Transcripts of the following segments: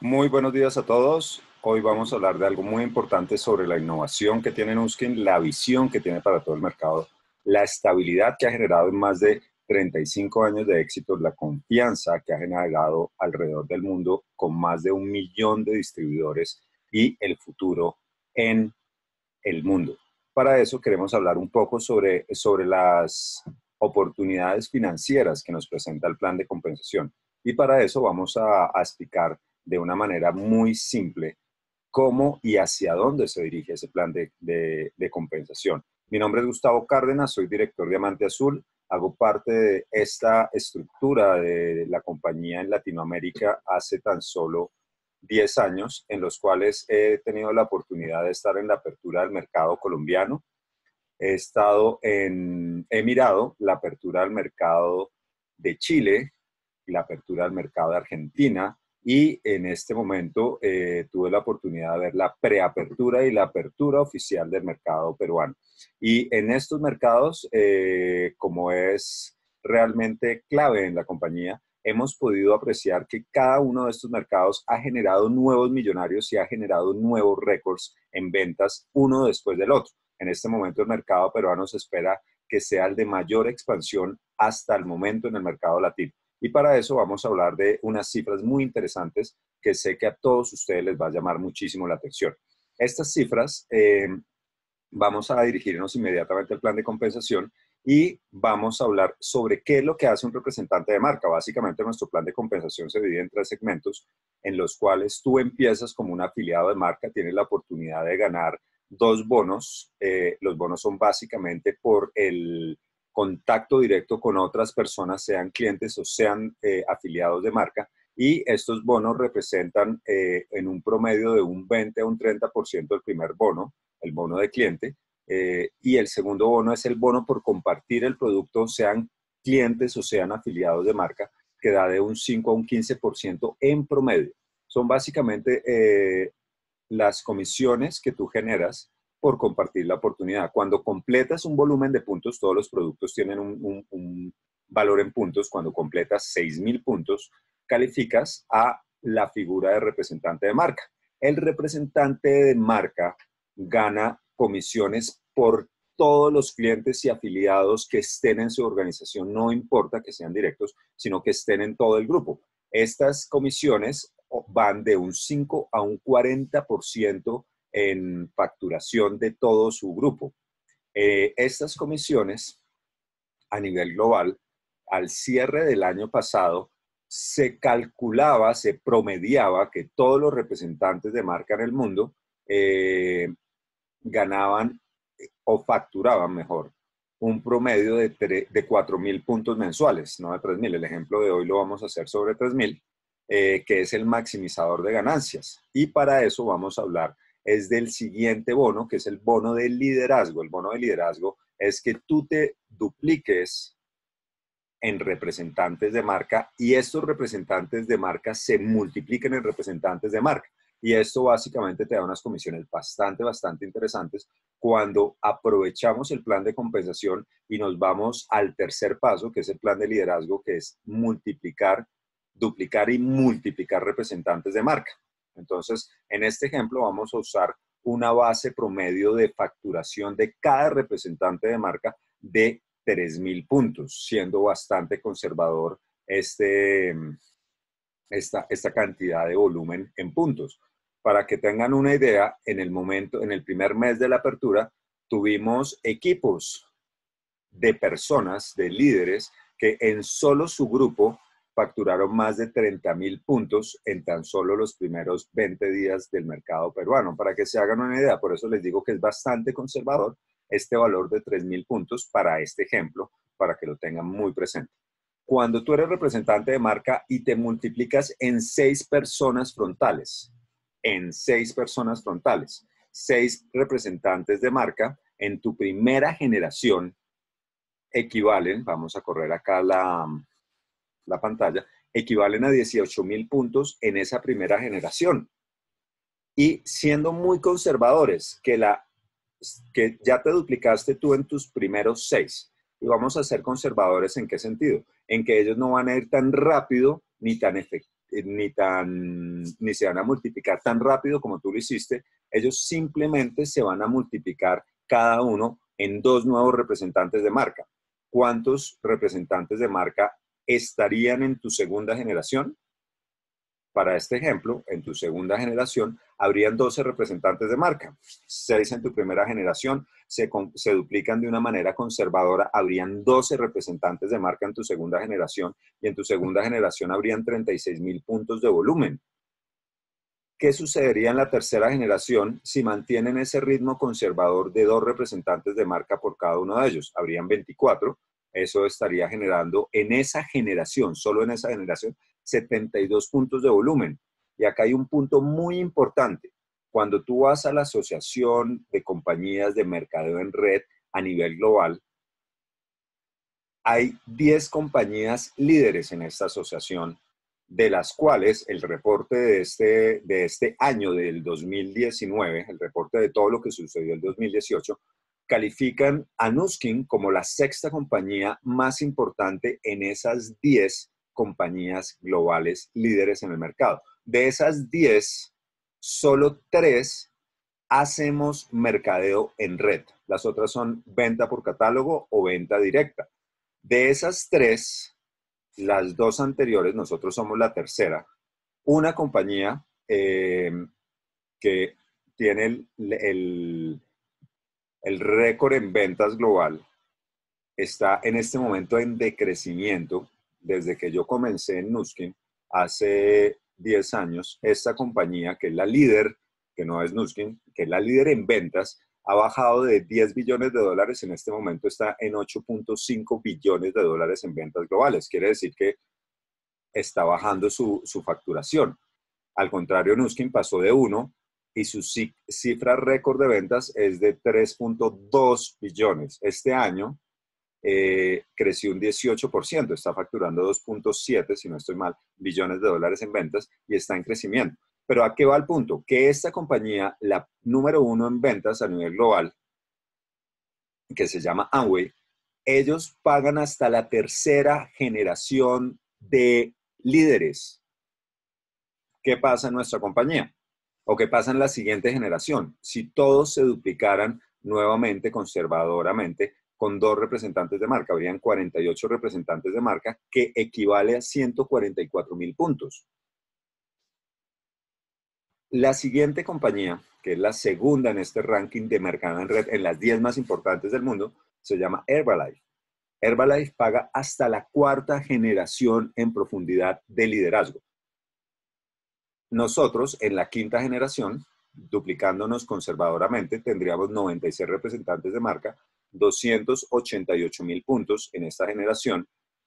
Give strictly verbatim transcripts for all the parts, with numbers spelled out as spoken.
Muy buenos días a todos. Hoy vamos a hablar de algo muy importante sobre la innovación que tiene Nuskin, la visión que tiene para todo el mercado, la estabilidad que ha generado en más de treinta y cinco años de éxito, la confianza que ha generado alrededor del mundo con más de un millón de distribuidores y el futuro en el mundo. Para eso queremos hablar un poco sobre, sobre las oportunidades financieras que nos presenta el plan de compensación. Y para eso vamos a, a explicar de una manera muy simple cómo y hacia dónde se dirige ese plan de, de, de compensación. Mi nombre es Gustavo Cárdenas, soy director de Diamante Azul, hago parte de esta estructura de la compañía en Latinoamérica hace tan solo diez años, en los cuales he tenido la oportunidad de estar en la apertura del mercado colombiano. He estado en, he mirado la apertura del mercado de Chile, la apertura del mercado de Argentina, y en este momento eh, tuve la oportunidad de ver la preapertura y la apertura oficial del mercado peruano. Y en estos mercados, eh, como es realmente clave en la compañía, hemos podido apreciar que cada uno de estos mercados ha generado nuevos millonarios y ha generado nuevos récords en ventas, uno después del otro. En este momento el mercado peruano se espera que sea el de mayor expansión hasta el momento en el mercado latino. Y para eso vamos a hablar de unas cifras muy interesantes que sé que a todos ustedes les va a llamar muchísimo la atención. Estas cifras, eh, vamos a dirigirnos inmediatamente al plan de compensación y vamos a hablar sobre qué es lo que hace un representante de marca. Básicamente nuestro plan de compensación se divide en tres segmentos en los cuales tú empiezas como un afiliado de marca, tienes la oportunidad de ganar dos bonos. Eh, los bonos son básicamente por el contacto directo con otras personas, sean clientes o sean eh, afiliados de marca, y estos bonos representan eh, en un promedio de un veinte a un treinta por ciento el primer bono, el bono de cliente, eh, y el segundo bono es el bono por compartir el producto, sean clientes o sean afiliados de marca, que da de un cinco a un quince por ciento en promedio. Son básicamente eh, las comisiones que tú generas por compartir la oportunidad. Cuando completas un volumen de puntos, todos los productos tienen un, un, un valor en puntos. Cuando completas seis mil puntos, calificas a la figura de representante de marca. El representante de marca gana comisiones por todos los clientes y afiliados que estén en su organización, no importa que sean directos, sino que estén en todo el grupo. Estas comisiones van de un cinco a un cuarenta por ciento en facturación de todo su grupo. Eh, estas comisiones a nivel global, al cierre del año pasado, se calculaba, se promediaba que todos los representantes de marca en el mundo eh, ganaban o facturaban mejor un promedio de, de cuatro mil puntos mensuales, no de tres mil. El ejemplo de hoy lo vamos a hacer sobre tres mil, eh, que es el maximizador de ganancias. Y para eso vamos a hablar es del siguiente bono, que es el bono de liderazgo. El bono de liderazgo es que tú te dupliques en representantes de marca y estos representantes de marca se multipliquen en representantes de marca. Y esto básicamente te da unas comisiones bastante, bastante interesantes cuando aprovechamos el plan de compensación y nos vamos al tercer paso, que es el plan de liderazgo, que es multiplicar, duplicar y multiplicar representantes de marca. Entonces, en este ejemplo vamos a usar una base promedio de facturación de cada representante de marca de tres mil puntos, siendo bastante conservador este, esta, esta cantidad de volumen en puntos. Para que tengan una idea, en el momento, en el primer mes de la apertura, tuvimos equipos de personas, de líderes, que en solo su grupo facturaron más de treinta mil puntos en tan solo los primeros veinte días del mercado peruano. Para que se hagan una idea, por eso les digo que es bastante conservador este valor de tres mil puntos para este ejemplo, para que lo tengan muy presente. Cuando tú eres representante de marca y te multiplicas en seis personas frontales, en seis personas frontales, seis representantes de marca, en tu primera generación equivalen, vamos a correr acá la, la pantalla, equivalen a dieciocho mil puntos en esa primera generación. Y siendo muy conservadores, que, la, que ya te duplicaste tú en tus primeros seis. Y vamos a ser conservadores, ¿en qué sentido? En que ellos no van a ir tan rápido ni tan ni, tan, ni se van a multiplicar tan rápido como tú lo hiciste. Ellos simplemente se van a multiplicar cada uno en dos nuevos representantes de marca. ¿Cuántos representantes de marca estarían en tu segunda generación? Para este ejemplo, en tu segunda generación habrían doce representantes de marca, seis en tu primera generación, se, se duplican de una manera conservadora, habrían doce representantes de marca en tu segunda generación y en tu segunda generación habrían treinta y seis mil puntos de volumen. ¿Qué sucedería en la tercera generación si mantienen ese ritmo conservador de dos representantes de marca por cada uno de ellos? Habrían veinticuatro. Eso estaría generando en esa generación, solo en esa generación, setenta y dos puntos de volumen. Y acá hay un punto muy importante. Cuando tú vas a la Asociación de Compañías de Mercadeo en Red a nivel global, hay diez compañías líderes en esta asociación, de las cuales el reporte de este, de este año, del dos mil diecinueve, el reporte de todo lo que sucedió en el dos mil dieciocho, califican a Nuskin como la sexta compañía más importante en esas diez compañías globales líderes en el mercado. De esas diez, solo tres hacemos mercadeo en red. Las otras son venta por catálogo o venta directa. De esas tres, las dos anteriores, nosotros somos la tercera, una compañía eh, que tiene el, el, el récord en ventas global, está en este momento en decrecimiento. Desde que yo comencé en Nuskin hace diez años, esta compañía, que es la líder, que no es Nuskin, que es la líder en ventas, ha bajado de diez billones de dólares, en este momento está en ocho punto cinco billones de dólares en ventas globales. Quiere decir que está bajando su, su facturación. Al contrario, Nuskin pasó de uno y su cifra récord de ventas es de tres punto dos billones. Este año eh, creció un dieciocho por ciento, está facturando dos punto siete, si no estoy mal, billones de dólares en ventas y está en crecimiento. Pero ¿a qué va el punto? Que esta compañía, la número uno en ventas a nivel global, que se llama Amway, ellos pagan hasta la tercera generación de líderes. ¿Qué pasa en nuestra compañía? ¿O qué pasa en la siguiente generación? Si todos se duplicaran nuevamente, conservadoramente, con dos representantes de marca, habrían cuarenta y ocho representantes de marca, que equivale a ciento cuarenta y cuatro mil puntos. La siguiente compañía, que es la segunda en este ranking de mercado en red, en las diez más importantes del mundo, se llama Herbalife. Herbalife paga hasta la cuarta generación en profundidad de liderazgo. Nosotros, en la quinta generación, duplicándonos conservadoramente, tendríamos noventa y seis representantes de marca, doscientos ochenta y ocho mil puntos en esta generación.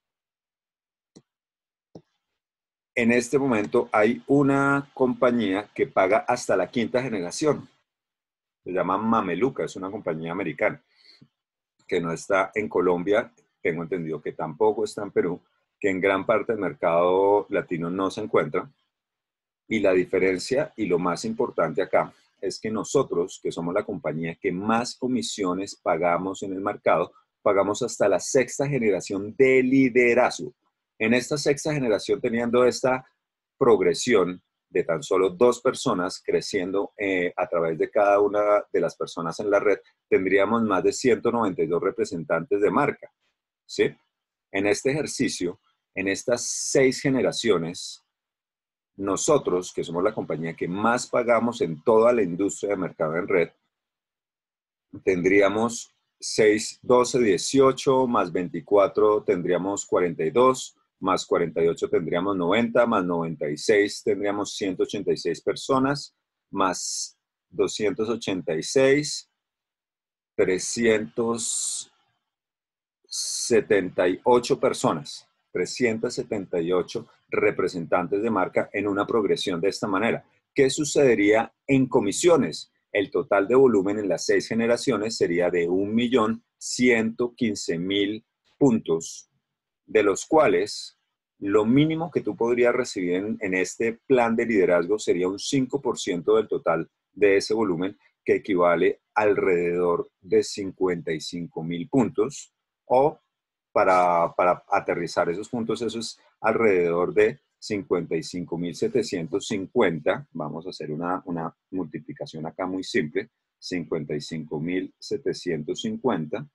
En este momento hay una compañía que paga hasta la quinta generación. Se llama Mameluca, es una compañía americana que no está en Colombia, tengo entendido que tampoco está en Perú, que en gran parte del mercado latino no se encuentra. Y la diferencia y lo más importante acá es que nosotros, que somos la compañía que más comisiones pagamos en el mercado, pagamos hasta la sexta generación de liderazgo. En esta sexta generación, teniendo esta progresión de tan solo dos personas creciendo eh, a través de cada una de las personas en la red, tendríamos más de ciento noventa y dos representantes de marca, ¿sí? En este ejercicio, en estas seis generaciones, nosotros, que somos la compañía que más pagamos en toda la industria de mercado en red, tendríamos seis, doce, dieciocho, más veinticuatro tendríamos cuarenta y dos, más cuarenta y ocho tendríamos noventa, más noventa y seis tendríamos ciento ochenta y seis personas, más doscientos ochenta y seis, trescientas setenta y ocho personas, trescientos setenta y ocho representantes de marca en una progresión de esta manera. ¿Qué sucedería en comisiones? El total de volumen en las seis generaciones sería de un millón ciento quince mil puntos, de los cuales lo mínimo que tú podrías recibir en, en este plan de liderazgo sería un cinco por ciento del total de ese volumen, que equivale alrededor de cincuenta y cinco mil puntos, o para, para aterrizar esos puntos, eso es alrededor de cincuenta y cinco mil setecientos cincuenta, vamos a hacer una, una multiplicación acá muy simple, cincuenta y cinco mil setecientos cincuenta.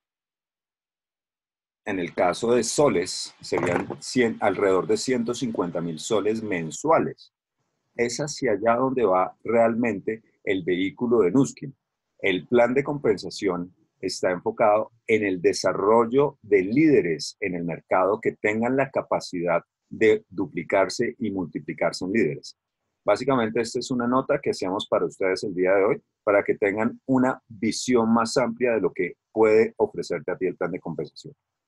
En el caso de soles, serían cien, alrededor de ciento cincuenta mil soles mensuales. Es hacia allá donde va realmente el vehículo de Nuskin. El plan de compensación está enfocado en el desarrollo de líderes en el mercado que tengan la capacidad de duplicarse y multiplicarse en líderes. Básicamente, esta es una nota que hacemos para ustedes el día de hoy, para que tengan una visión más amplia de lo que puede ofrecerte a ti el plan de compensación.